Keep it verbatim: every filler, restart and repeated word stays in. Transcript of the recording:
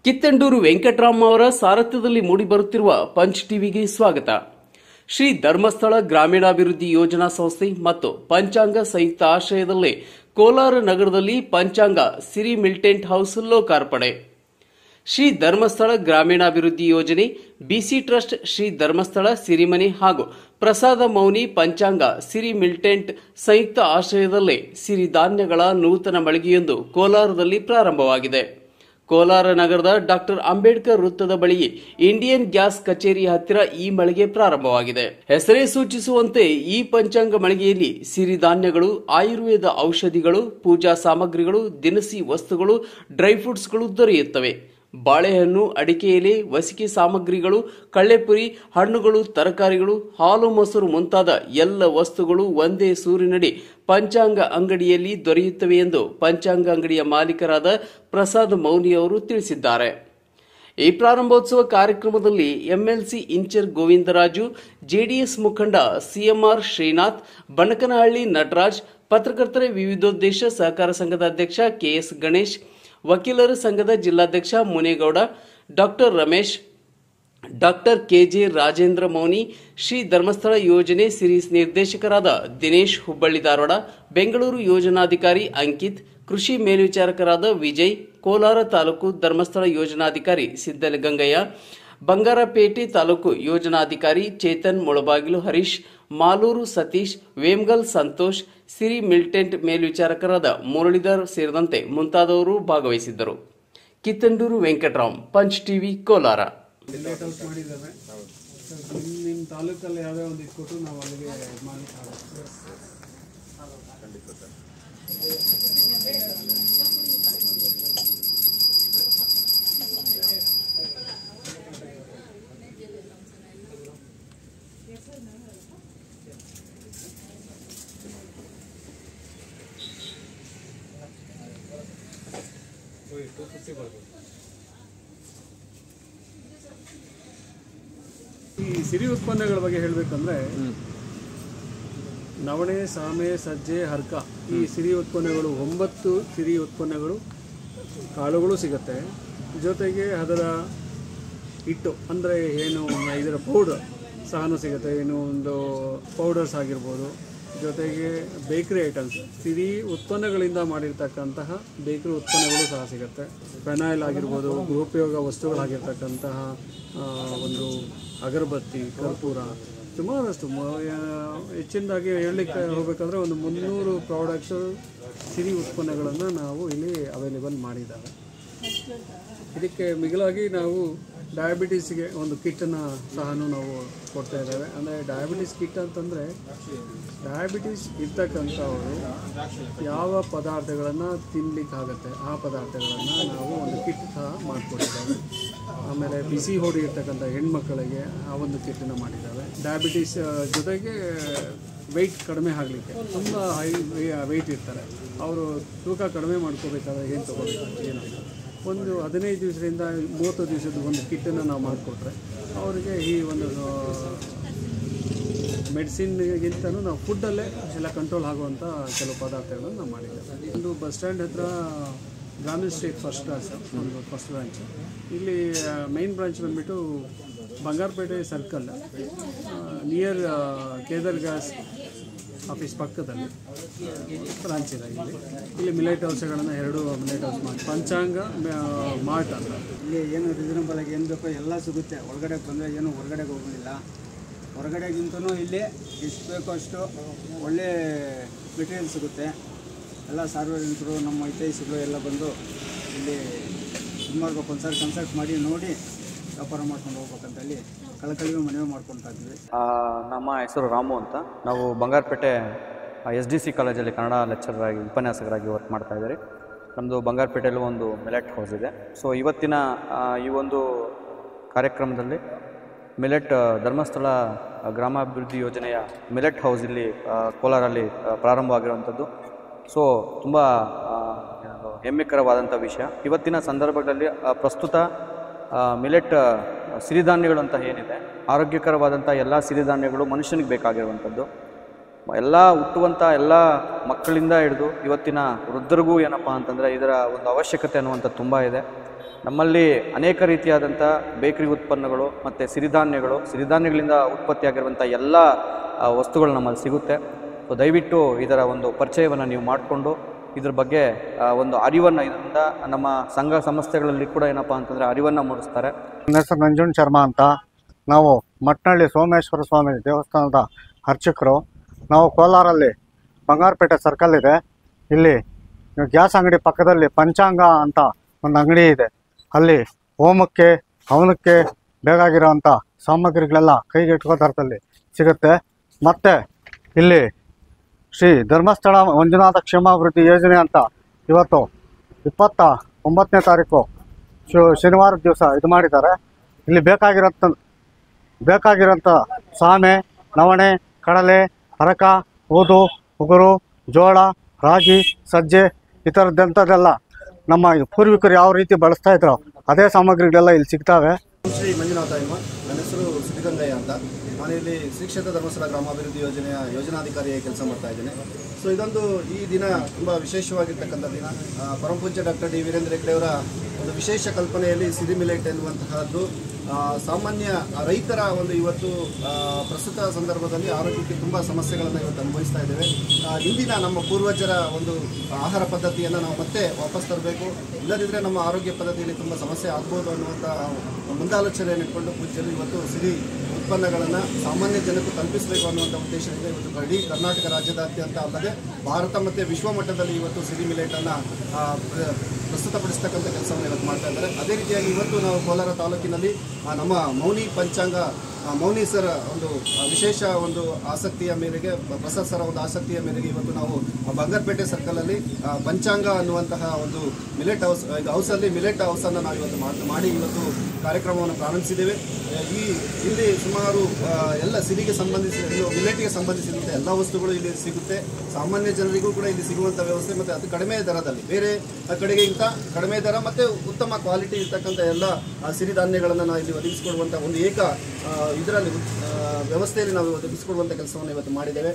ಕಿತ್ತಂಡೂರು ವೆಂಕಟರಾಮ್ ಅವರ ಸಾರಥ್ಯದಲ್ಲಿ ಮೂಡಿಬರುತ್ತಿರುವ ಪಂಚ್ ಟಿವಿಗೆ ಸ್ವಾಗತ. ಶ್ರೀ ಧರ್ಮಸ್ಥಳ ಗ್ರಾಮೀಣಾಭಿವೃದ್ಧಿ ಯೋಜನಾ ಸಂಸ್ಥೆ ಮತ್ತು ಪಂಚಾಂಗ ಸಂಯುಕ್ತ ಆಶ್ರಯದಲ್ಲಿ ಕೋಲಾರ ನಗರದಲ್ಲಿ ಪಂಚಾಂಗ ಸಿರಿ ಮಿಲ್ಟೆಂಟ್ ಹೌಸ್ ಲೋಕಾರ್ಪಣೆ. ಶ್ರೀ ಧರ್ಮಸ್ಥಳ ಗ್ರಾಮೀಣಾಭಿವೃದ್ಧಿ ಯೋಜನೆ, ಬಿಸಿ ಟ್ರಸ್ಟ್, ಶ್ರೀ ಧರ್ಮಸ್ಥಳ ಸಿರಿಮನೆ ಹಾಗೂ ಪ್ರಸಾದ ಮೌನಿ ಪಂಚಾಂಗ ಸಿರಿ ಮಿಲ್ಟೆಂಟ್ ಸಂಯುಕ್ತ ಆಶ್ರಯದಲ್ಲಿ ಸಿರಿಧಾನ್ಯಗಳ ನೂತನ ಮಳಿಗೆಯೊಂದು ಕೋಲಾರದಲ್ಲಿ ಪ್ರಾರಂಭವಾಗಿದೆ. ಕೋಲಾರ ನಗರದ ಡಾಕ್ಟರ್ ಅಂಬೇಡ್ಕರ್ ವೃತ್ತದ ಬಳಿ ಇಂಡಿಯನ್ ಗ್ಯಾಸ್ ಕಚೇರಿ ಹತ್ತಿರ ಈ ಮಳಿಗೆ ಪ್ರಾರಂಭವಾಗಿದೆ. ಹೆಸರೇ ಸೂಚಿಸುವಂತೆ ಈ ಪಂಚಾಂಗ ಮಳಿಗೆಯಲ್ಲಿ ಸಿರಿಧಾನ್ಯಗಳು, ಆಯುರ್ವೇದ ಔಷಧಿಗಳು, ಪೂಜಾ ಸಾಮಗ್ರಿಗಳು, ದಿನಸಿ ವಸ್ತುಗಳು, ಡ್ರೈ ಫ್ರೂಟ್ಸ್ಗಳು ದೊರೆಯುತ್ತವೆ. ಬಾಳೆಹಣ್ಣು, ಅಡಿಕೆ ಎಲೆ, ವಸಿಕೆ ಸಾಮಗ್ರಿಗಳು, ಕಳ್ಳೆಪುರಿ, ಹಣ್ಣುಗಳು, ತರಕಾರಿಗಳು, ಹಾಲು, ಮೊಸರು ಮುಂತಾದ ಎಲ್ಲ ವಸ್ತುಗಳು ಒಂದೇ ಸೂರಿನಡಿ ಪಂಚಾಂಗ ಅಂಗಡಿಯಲ್ಲಿ ದೊರೆಯುತ್ತವೆ ಎಂದು ಪಂಚಾಂಗ ಅಂಗಡಿಯ ಮಾಲೀಕರಾದ ಪ್ರಸಾದ್ ಮೌನಿ ಅವರು ತಿಳಿಸಿದ್ದಾರೆ. ಈ ಪ್ರಾರಂಭೋತ್ಸವ ಕಾರ್ಯಕ್ರಮದಲ್ಲಿ ಎಂಎಲ್ಸಿ ಇಂಚರ್ ಗೋವಿಂದರಾಜು, ಜೆಡಿಎಸ್ ಮುಖಂಡ ಸಿಎಂಆರ್ ಶ್ರೀನಾಥ್, ಬಣಕನಹಳ್ಳಿ ನಟರಾಜ್, ಪತ್ರಕರ್ತರ ವಿವಿಧೋದ್ದೇಶ ಸಹಕಾರ ಸಂಘದ ಅಧ್ಯಕ್ಷ ಕೆಎಸ್ ಗಣೇಶ್, ವಕೀಲರ ಸಂಘದ ಜಿಲ್ಲಾಧ್ಯಕ್ಷ Munegowda, doctor Ramesh, doctor KJ Rajendra Mouni, Shri Dharmasthala ಯೋಜನೆ ಸಿರಿ ನಿರ್ದೇಶಕರಾದ ದಿನೇಶ್ ಹುಬ್ಬಳ್ಳಿ ಧಾರವಾಡ, ಬೆಂಗಳೂರು ಯೋಜನಾಧಿಕಾರಿ ಅಂಕಿತ್, ಕೃಷಿ ಮೇಲ್ವಿಚಾರಕರಾದ ವಿಜಯ್, ಕೋಲಾರ ತಾಲೂಕು ಧರ್ಮಸ್ಥಳ ಯೋಜನಾಧಿಕಾರಿ ಸಿದ್ದಲಿಂಗಯ್ಯ, ಬಂಗಾರಪೇಟೆ ತಾಲೂಕು ಯೋಜನಾಧಿಕಾರಿ ಚೇತನ್ ಮುಳಬಾಗಿಲು ಹರೀಶ್, ಮಾಲೂರು ಸತೀಶ್, ವೇಮ್ಗಲ್ ಸಂತೋಷ್, ಸಿರಿ ಮಿಲ್ಟೆಂಟ್ ಮೇಲ್ವಿಚಾರಕರಾದ ಮುರಳೀಧರ್ ಸೇರಿದಂತೆ ಮುಂತಾದವರು ಭಾಗವಹಿಸಿದ್ದರು. Kittandur Venkataram, Punch TV, Kolar. ನಿಮ್ಮ ತಾಲೂಕಲ್ಲಿ ಯಾವುದೇ ಒಂದು ಇಟ್ಕೊಟ್ಟು ನಾವು ಅಲ್ಲಿಗೆ ಮಾಡಲಿಕ್ಕೆ ಈ ಸಿರಿ ಉತ್ಪನ್ನಗಳ ಬಗ್ಗೆ ಹೇಳಬೇಕಂದ್ರೆ ನವಣೆ, ಸಾಮೆ, ಸಜ್ಜೆ, ಹರ್ಕ ಈ ಸಿರಿ ಉತ್ಪನ್ನಗಳು ಒಂಬತ್ತು ಸಿರಿ ಉತ್ಪನ್ನಗಳು ಕಾಳುಗಳು ಸಿಗುತ್ತೆ. ಜೊತೆಗೆ ಅದರ ಹಿಟ್ಟು ಅಂದರೆ ಏನು ಇದರ ಪೌಡರ್ ಸಹನೂ ಸಿಗುತ್ತೆ. ಏನು ಒಂದು ಪೌಡರ್ಸ್ ಆಗಿರ್ಬೋದು. ಜೊತೆಗೆ ಬೇಕ್ರಿ ಐಟಮ್ಸ್, ಸಿರಿ ಉತ್ಪನ್ನಗಳಿಂದ ಮಾಡಿರ್ತಕ್ಕಂತಹ ಬೇಕ್ರಿ ಉತ್ಪನ್ನಗಳು ಸಹ ಸಿಗುತ್ತೆ. ಫೆನಾಯಿಲ್ ಆಗಿರ್ಬೋದು, ಗೃಹೋಪಯೋಗ ವಸ್ತುಗಳಾಗಿರ್ತಕ್ಕಂತಹ ಒಂದು ಅಗರಬತ್ತಿ, ಕರ್ಪೂರ, ಸುಮಾರಷ್ಟು ಹೆಚ್ಚಿನದಾಗಿ ಹೇಳಲಿಕ್ಕೆ ಹೋಗಬೇಕಂದ್ರೆ ಒಂದು ಮುನ್ನೂರು ಪ್ರಾಡಕ್ಟ್ಸು ಸಿರಿ ಉತ್ಪನ್ನಗಳನ್ನು ನಾವು ಇಲ್ಲಿ ಅವೈಲೇಬಲ್ ಮಾಡಿದ್ದಾವೆ. ಇದಕ್ಕೆ ಮಿಗಿಲಾಗಿ ನಾವು ಡಯಾಬಿಟೀಸ್ಗೆ ಒಂದು ಕಿಟ್ಟನ್ನು ಸಹ ನಾವು ಕೊಡ್ತಾ ಇದ್ದೇವೆ. ಅಂದರೆ ಡಯಾಬಿಟೀಸ್ ಕಿಟ್ ಅಂತಂದರೆ ಡಯಾಬಿಟೀಸ್ ಇರ್ತಕ್ಕಂಥವರು ಯಾವ ಪದಾರ್ಥಗಳನ್ನು ತಿನ್ನಲಿಕ್ಕಾಗತ್ತೆ ಆ ಪದಾರ್ಥಗಳನ್ನು ನಾವು ಒಂದು ಕಿಟ್ ಸಹ ಮಾಡಿಕೊಟ್ಟಿದ್ದೇವೆ. ಆಮೇಲೆ ಬಿಸಿ ಹೊಡಿ ಇರ್ತಕ್ಕಂಥ ಹೆಣ್ಮಕ್ಕಳಿಗೆ ಆ ಒಂದು ಕಿಟ್ಟನ್ನು ಮಾಡಿದ್ದಾವೆ. ಡಯಾಬಿಟೀಸ್ ಜೊತೆಗೆ ವೆಯ್ಟ್ ಕಡಿಮೆ ಆಗಲಿಕ್ಕೆ ತುಂಬ ಹೈ ವೆಯ್ಟ್ ಇರ್ತಾರೆ, ಅವರು ತೂಕ ಕಡಿಮೆ ಮಾಡ್ಕೋಬೇಕಾದ್ರೆ ಏನು ತೊಗೋಬೇಕು ಏನಾಗ ಒಂದು ಹದಿನೈದು ದಿವಸದಿಂದ ಮೂವತ್ತು ದಿವಸದ ಒಂದು ಕಿಟ್ಟನ್ನು ನಾವು ಮಾಡಿಕೊಟ್ರೆ ಅವರಿಗೆ ಈ ಒಂದು ಮೆಡಿಸಿನ್ಗಿಂತಲೂ ನಾವು ಫುಡ್ಡಲ್ಲೇ ಎಲ್ಲ ಕಂಟ್ರೋಲ್ ಆಗುವಂಥ ಕೆಲವು ಪದಾರ್ಥಗಳನ್ನು ನಾವು ಮಾಡಿದ್ದೇವೆ. ಒಂದು ಬಸ್ ಸ್ಟ್ಯಾಂಡ್ ಹತ್ರ ಗ್ರಾಮೀಣ ಸ್ಟ್ರೀಟ್ ಫಸ್ಟ್ ಕ್ಲಾಸ್ ಒಂದು ಫಸ್ಟ್ ಬ್ರಾಂಚ್. ಇಲ್ಲಿ ಮೈನ್ ಬ್ರಾಂಚ್ ಬಂದುಬಿಟ್ಟು Bangarapete circle near Kedar gas office ಪಕ್ಕದಲ್ಲಿ ಬ್ರಾಂಚ್ ಇದೆ. ಇಲ್ಲಿ ಇಲ್ಲಿ ಮಿಲೆಟ್ ಹೌಸ್ಗಳನ್ನು ಎರಡು ಮಿಲೆಟ್ ಹೌಸ್ ಮಾಡಿ ಪಂಚಾಂಗ ಮಾರ್ಟ್ ಅಂತ ಇಲ್ಲಿ ಏನು ರೀಸನಬಲ್ ಆಗಿ ಏನು ಬೇಕೋ ಎಲ್ಲ ಸಿಗುತ್ತೆ. ಒಳಗಡೆ ಬಂದರೆ ಏನು ಹೊರಗಡೆಗೆ ಹೋಗೋದಿಲ್ಲ. ಹೊರಗಡೆಗಿಂತನೂ ಇಲ್ಲಿ ಎಷ್ಟು ಬೇಕೋ ಅಷ್ಟು ಒಳ್ಳೆ ಮೆಟೀರಿಯಲ್ ಸಿಗುತ್ತೆ. ಎಲ್ಲ ಸಾರ್ವಜನಿಕರು, ನಮ್ಮ ಹಿತೈಷಿಗಳು ಎಲ್ಲ ಬಂದು ಇಲ್ಲಿ ಇದು ಮಾಡ್ಬೇಕು, ಒಂದು ಸಾರಿ ಕನ್ಸಲ್ಟ್ ಮಾಡಿ ನೋಡಿ ವ್ಯಾಪಾರ ಮಾಡ್ಕೊಂಡು ಹೋಗ್ಬೇಕಂತೇಳಿ ಕಳಕಳಿಗೂ ಮನವಿ ಮಾಡ್ಕೊತಾ ಇದ್ವಿ. ನಮ್ಮ ಹೆಸರು ರಾಮು ಅಂತ. ನಾವು ಬಂಗಾರಪೇಟೆ ಎಸ್ ಡಿ ಸಿ ಕಾಲೇಜಲ್ಲಿ ಕನ್ನಡ ಲೆಕ್ಚರರ್ ಆಗಿ ಉಪನ್ಯಾಸಕರಾಗಿ ವರ್ಕ್ ಮಾಡ್ತಾ ಇದ್ದೀರಿ. ನಮ್ಮದು ಬಂಗಾರಪೇಟೆಯಲ್ಲೂ ಒಂದು ಮಿಲೆಟ್ ಹೌಸ್ ಇದೆ. ಸೊ ಇವತ್ತಿನ ಈ ಒಂದು ಕಾರ್ಯಕ್ರಮದಲ್ಲಿ ಮಿಲೆಟ್ ಧರ್ಮಸ್ಥಳ ಗ್ರಾಮಾಭಿವೃದ್ಧಿ ಯೋಜನೆಯ ಮಿಲೆಟ್ ಹೌಸ್ ಇಲ್ಲಿ ಕೋಲಾರಲ್ಲಿ ಪ್ರಾರಂಭವಾಗಿರುವಂಥದ್ದು. ಸೊ ತುಂಬ ಹೆಮ್ಮೆಕರವಾದಂಥ ವಿಷಯ. ಇವತ್ತಿನ ಸಂದರ್ಭದಲ್ಲಿ ಪ್ರಸ್ತುತ ಮಿಲೆಟ್ ಸಿರಿಧಾನ್ಯಗಳು ಅಂತ ಏನಿದೆ, ಆರೋಗ್ಯಕರವಾದಂಥ ಎಲ್ಲ ಸಿರಿಧಾನ್ಯಗಳು ಮನುಷ್ಯನಿಗೆ ಬೇಕಾಗಿರುವಂಥದ್ದು. ಎಲ್ಲ ಹುಟ್ಟುವಂಥ ಎಲ್ಲ ಮಕ್ಕಳಿಂದ ಹಿಡಿದು ಇವತ್ತಿನ ವೃದ್ಧರಿಗೂ ಏನಪ್ಪ ಅಂತಂದರೆ ಇದರ ಒಂದು ಅವಶ್ಯಕತೆ ಅನ್ನುವಂಥದ್ದು ತುಂಬ ಇದೆ. ನಮ್ಮಲ್ಲಿ ಅನೇಕ ರೀತಿಯಾದಂಥ ಬೇಕರಿ ಉತ್ಪನ್ನಗಳು ಮತ್ತು ಸಿರಿಧಾನ್ಯಗಳು ಸಿರಿಧಾನ್ಯಗಳಿಂದ ಉತ್ಪತ್ತಿಯಾಗಿರುವಂಥ ಎಲ್ಲ ಆ, ವಸ್ತುಗಳು ನಮ್ಮಲ್ಲಿ ಸಿಗುತ್ತೆ. ಸೊ ದಯವಿಟ್ಟು ಇದರ ಒಂದು ಪರಿಚಯವನ್ನು ನೀವು ಮಾಡಿಕೊಂಡು ಇದ್ರ ಬಗ್ಗೆ ಆ, ಒಂದು ಅರಿವನ್ನು ಇದರಿಂದ ನಮ್ಮ ಸಂಘ ಸಂಸ್ಥೆಗಳಲ್ಲಿ ಕೂಡ ಏನಪ್ಪ ಅಂತಂದರೆ ಅರಿವನ್ನು ಮೂಡಿಸ್ತಾರೆ. ನನ್ನ ಹೆಸರು ನಂಜುಂಡ ಶರ್ಮಾ ಅಂತ. ನಾವು ಮಟ್ನಳ್ಳಿ ಸೋಮೇಶ್ವರ ಸ್ವಾಮಿ ದೇವಸ್ಥಾನದ ಅರ್ಚಕರು. ನಾವು ಕೋಲಾರಲ್ಲಿ ಬಂಗಾರಪೇಟೆ ಸರ್ಕಲ್ ಇದೆ. ಇಲ್ಲಿ ಗ್ಯಾಸ್ ಅಂಗಡಿ ಪಕ್ಕದಲ್ಲಿ ಪಂಚಾಂಗ ಅಂತ ಒಂದು ಅಂಗಡಿ ಇದೆ. ಅಲ್ಲಿ ಹೋಮಕ್ಕೆ ಹವನಕ್ಕೆ ಬೇಕಾಗಿರೋವಂಥ ಸಾಮಗ್ರಿಗಳೆಲ್ಲ ಕೈಗೆ ಇಟ್ಕೋ ದರದಲ್ಲಿ ಸಿಗುತ್ತೆ. ಮತ್ತು ಇಲ್ಲಿ ಶ್ರೀ ಧರ್ಮಸ್ಥಳ ಮಂಜುನಾಥ ಕ್ಷೇಮಾಭಿವೃದ್ಧಿ ಯೋಜನೆ ಅಂತ ಇವತ್ತು ಇಪ್ಪತ್ತ ಒಂಬತ್ತನೇ ತಾರೀಕು ಶು ಶನಿವಾರದ ದಿವಸ ಇದು ಮಾಡಿದ್ದಾರೆ. ಇಲ್ಲಿ ಬೇಕಾಗಿರೋಂಥ ಬೇಕಾಗಿರೋಂಥ ಸಾಮೆ, ನವಣೆ, ಕಡಲೆ, ಹರಕ, ಊದು, ಉಗುರು, ಜೋಳ, ರಾಗಿ, ಸಜ್ಜೆ ಈ ಥರದ್ದಂಥದ್ದೆಲ್ಲ ನಮ್ಮ ಪೂರ್ವಿಕರು ಯಾವ ರೀತಿ ಬಳಸ್ತಾ ಇದ್ರು ಅದೇ ಸಾಮಗ್ರಿಗಳೆಲ್ಲ ಇಲ್ಲಿ ಸಿಗ್ತವೆ. ಶ್ರೀ ಮಂಜುನಾಥ ಎಂಬ ನನ್ನ ಹೆಸರು ಸಿದ್ಧಗಂಗಯ್ಯ ಅಂತ. ನಾನು ಇಲ್ಲಿ ಶ್ರೀ ಕ್ಷೇತ್ರ ಧರ್ಮಸ್ಥಳ ಗ್ರಾಮಾಭಿವೃದ್ಧಿ ಯೋಜನೆಯ ಯೋಜನಾಧಿಕಾರಿಯಾಗಿ ಕೆಲಸ ಮಾಡ್ತಾ ಇದ್ದೇನೆ. ಸೊ ಇದೊಂದು ಈ ದಿನ ತುಂಬ ವಿಶೇಷವಾಗಿರ್ತಕ್ಕಂಥ ದಿನ. ಪರಮಪೂಜ್ಯ ಡಾಕ್ಟರ್ ಡಿ ವೀರೇಂದ್ರ ಹೆಗ್ಗಡೆಯವರ ಒಂದು ವಿಶೇಷ ಕಲ್ಪನೆಯಲ್ಲಿ ಸಿರಿ ಮಿಲೆಟ್ ಎನ್ನುವಂತಹದ್ದು ಸಾಮಾನ್ಯ ರೈತರ ಒಂದು ಇವತ್ತು ಪ್ರಸ್ತುತ ಸಂದರ್ಭದಲ್ಲಿ ಆರೋಗ್ಯಕ್ಕೆ ತುಂಬ ಸಮಸ್ಯೆಗಳನ್ನು ಇವತ್ತು ಅನುಭವಿಸ್ತಾ ಇದ್ದೇವೆ. ಇಂದಿನ ನಮ್ಮ ಪೂರ್ವಜರ ಒಂದು ಆಹಾರ ಪದ್ಧತಿಯನ್ನು ನಾವು ಮತ್ತೆ ವಾಪಸ್ ತರಬೇಕು, ಇಲ್ಲದಿದ್ದರೆ ನಮ್ಮ ಆರೋಗ್ಯ ಪದ್ಧತಿಯಲ್ಲಿ ತುಂಬ ಸಮಸ್ಯೆ ಆಗ್ಬೋದು ಅನ್ನುವಂಥ ಮುಂದಾಲೋಚನೆಯನ್ನು ಇಟ್ಕೊಂಡು ಪೂಜ್ಯರು ಇವತ್ತು ಸಿರಿ ಉತ್ಪನ್ನಗಳನ್ನು ಸಾಮಾನ್ಯ ಜನಕ್ಕೂ ತಲುಪಿಸಬೇಕು ಅನ್ನುವಂಥ ಉದ್ದೇಶದಿಂದ ಇವತ್ತು ಇಡೀ ಕರ್ನಾಟಕ ರಾಜ್ಯದಾದ್ಯಂತ ಅಲ್ಲದೆ ಭಾರತ ಮತ್ತು ವಿಶ್ವ ಮಟ್ಟದಲ್ಲಿ ಇವತ್ತು ಸಿರಿ ಮಿಲೆಟನ್ನು ಪ್ರಸ್ತುತಪಡಿಸ್ತಕ್ಕಂಥ ಕೆಲಸವನ್ನು ಇವತ್ತು ಮಾಡ್ತಾ ಇದ್ದಾರೆ. ಅದೇ ರೀತಿಯಾಗಿ ಇವತ್ತು ನಾವು ಕೋಲಾರ ತಾಲೂಕಿನಲ್ಲಿ ನಮ್ಮ ಮೌನಿ ಪಂಚಾಂಗ ಮೌನಿ ಸರ್ ಒಂದು ವಿಶೇಷ ಒಂದು ಆಸಕ್ತಿಯ ಮೇರೆಗೆ ಪ್ರಸಾದ್ ಸರ ಒಂದು ಆಸಕ್ತಿಯ ಮೇರೆಗೆ ಇವತ್ತು ನಾವು ಬಂಗಾರಪೇಟೆ ಸರ್ಕಲಲ್ಲಿ ಪಂಚಾಂಗ ಅನ್ನುವಂತಹ ಒಂದು ಮಿಲೆಟ್ ಹೌಸ್ ಇದು ಹೌಸಲ್ಲಿ ಮಿಲೆಟ್ ಹೌಸನ್ನು ನಾವು ಇವತ್ತು ಮಾಡಿ ಇವತ್ತು ಕಾರ್ಯಕ್ರಮವನ್ನು ಪ್ರಾರಂಭಿಸಿದ್ದೇವೆ. ಈ ಇಲ್ಲಿ ಸುಮಾರು ಎಲ್ಲ ಸಿರಿಗೆ ಸಂಬಂಧಿಸಿದ ಮಿಲೆಟ್ಗೆ ಸಂಬಂಧಿಸಿದಂಥ ಎಲ್ಲ ವಸ್ತುಗಳು ಇಲ್ಲಿ ಸಿಗುತ್ತೆ. ಸಾಮಾನ್ಯ ಜನರಿಗೂ ಕೂಡ ಇಲ್ಲಿ ಸಿಗುವಂಥ ವ್ಯವಸ್ಥೆ ಮತ್ತು ಅದು ಕಡಿಮೆ ದರದಲ್ಲಿ, ಬೇರೆ ಕಡೆಗಿಂತ ಕಡಿಮೆ ದರ ಮತ್ತು ಉತ್ತಮ ಕ್ವಾಲಿಟಿ ಇರ್ತಕ್ಕಂಥ ಎಲ್ಲ ಸಿರಿಧಾನ್ಯಗಳನ್ನು ನಾವು ಇಲ್ಲಿ ಒದಗಿಸಿಕೊಡುವಂಥ ಒಂದು ಏಕ ಇದರಲ್ಲಿ ವ್ಯವಸ್ಥೆಯಲ್ಲಿ ನಾವು ಒದಗಿಸಿಕೊಡುವಂಥ ಕೆಲಸವನ್ನು ಇವತ್ತು ಮಾಡಿದ್ದೇವೆ.